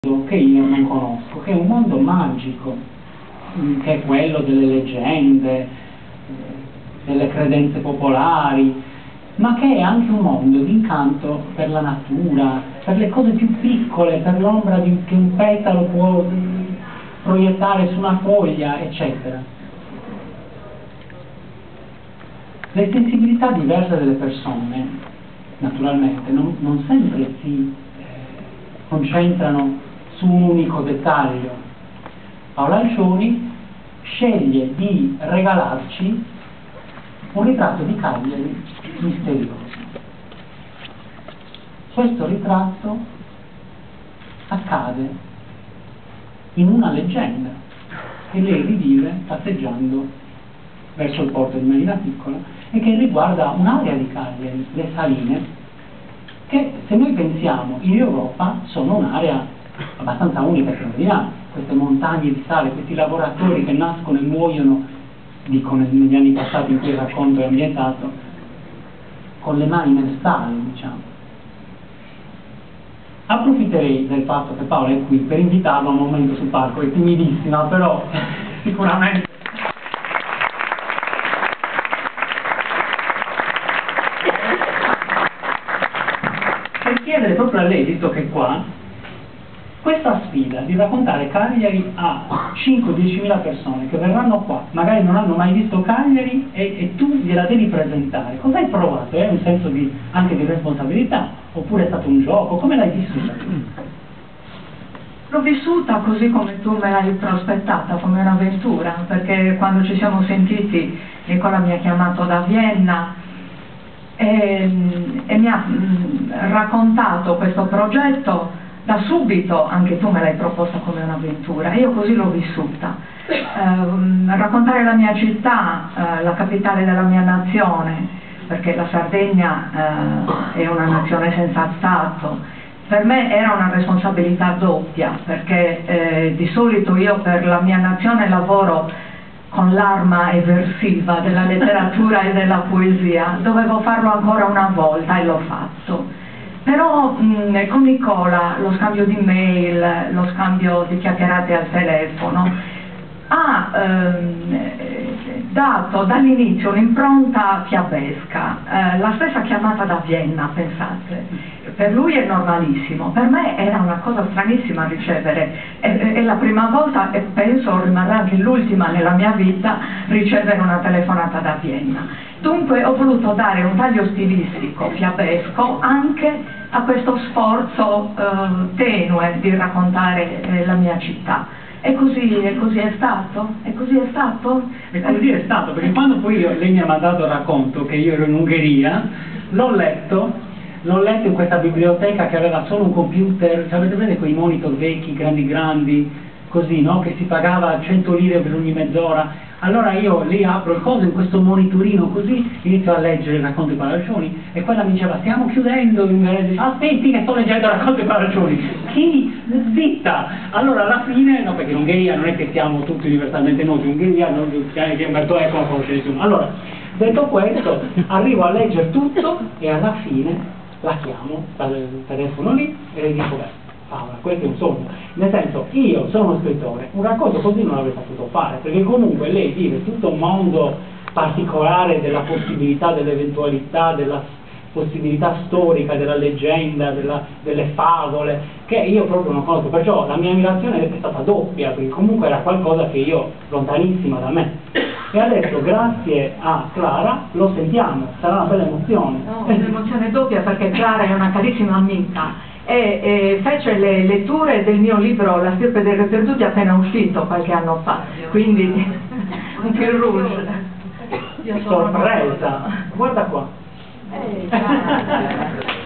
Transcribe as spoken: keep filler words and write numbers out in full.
che io non conosco, che è un mondo magico, che è quello delle leggende, delle credenze popolari, ma che è anche un mondo di incanto per la natura, per le cose più piccole, per l'ombra che un petalo può proiettare su una foglia, eccetera. Le sensibilità diverse delle persone, naturalmente, non, non sempre si eh, concentrano su un unico dettaglio. Paolo Alcioni sceglie di regalarci un ritratto di Cagliari misterioso. Questo ritratto accade in una leggenda che lei rivive passeggiando verso il porto di Marina Piccola e che riguarda un'area di Cagliari, le Saline, che se noi pensiamo in Europa sono un'area abbastanza unica e straordinaria. Queste montagne di sale, questi lavoratori che nascono e muoiono, dico negli anni passati in cui il racconto è ambientato, con le mani nel sale, diciamo. Approfitterei del fatto che Paola è qui per invitarlo a un momento sul palco, è timidissima, però sicuramente per chiedere proprio a lei, visto che è qua, questa sfida di raccontare Cagliari a cinque diecimila persone che verranno qua, magari non hanno mai visto Cagliari e, e tu gliela devi presentare. Cosa hai provato? È un senso di, anche di responsabilità? Oppure è stato un gioco? Come l'hai vissuta? L'ho vissuta così come tu me l'hai prospettata, come un'avventura, perché quando ci siamo sentiti Nicola mi ha chiamato da Vienna e, e mi ha mh, raccontato questo progetto. Da subito anche tu me l'hai proposta come un'avventura, io così l'ho vissuta. Eh, raccontare la mia città, eh, la capitale della mia nazione, perché la Sardegna eh, è una nazione senza Stato, per me era una responsabilità doppia, perché eh, di solito io per la mia nazione lavoro con l'arma eversiva della letteratura e della poesia, dovevo farlo ancora una volta e l'ho fatto. Però mh, con Nicola lo scambio di mail, lo scambio di chiacchierate al telefono ha ehm, dato dall'inizio un'impronta fiabesca, eh, la stessa chiamata da Vienna, pensate, per lui è normalissimo, per me era una cosa stranissima ricevere, è, è la prima volta e penso rimarrà anche l'ultima nella mia vita ricevere una telefonata da Vienna. Dunque ho voluto dare un taglio stilistico, fiabesco, anche a questo sforzo eh, tenue di raccontare eh, la mia città. E così, e così è stato? E così è stato? E così è stato, perché quando poi io, lei mi ha mandato il racconto che io ero in Ungheria, l'ho letto, l'ho letto in questa biblioteca che aveva solo un computer, cioè, avete vedete quei monitor vecchi, grandi grandi, così, no? Che si pagava cento lire per ogni mezz'ora. Allora io lì apro il coso in questo monitorino così, inizio a leggere il racconto di Paolo Alcioni e quella mi diceva stiamo chiudendo, in ungherese, aspetti che sto leggendo il racconto di Paolo Alcioni. Chi? Zitta! Allora alla fine, no, perché in Ungheria non è che siamo tutti universalmente noti, in Ungheria non che Umberto Eco non conosce nessuno. Allora, detto questo, arrivo a leggere tutto e alla fine la chiamo dal telefono lì e le dico beh, Paola, questo è un sogno, nel senso, io sono uno scrittore, un racconto così non l'avrei potuto fare, perché comunque lei vive tutto un mondo particolare della possibilità, dell'eventualità, della possibilità storica, della leggenda, della, delle favole, che io proprio non conosco, perciò la mia ammirazione è stata doppia, perché comunque era qualcosa che io, lontanissima da me. E adesso, grazie a Clara, lo sentiamo, sarà una bella emozione. No, un'emozione doppia perché Clara è una carissima amica. E, e fece le letture del mio libro La stirpe dei re perduti appena uscito qualche anno fa, quindi un fil rouge. Sorpresa! Guarda qua! Eh,